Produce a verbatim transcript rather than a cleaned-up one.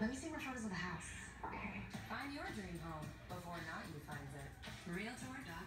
Let me see more photos of the house. Find your dream home before Not You finds it. Realtor dot com.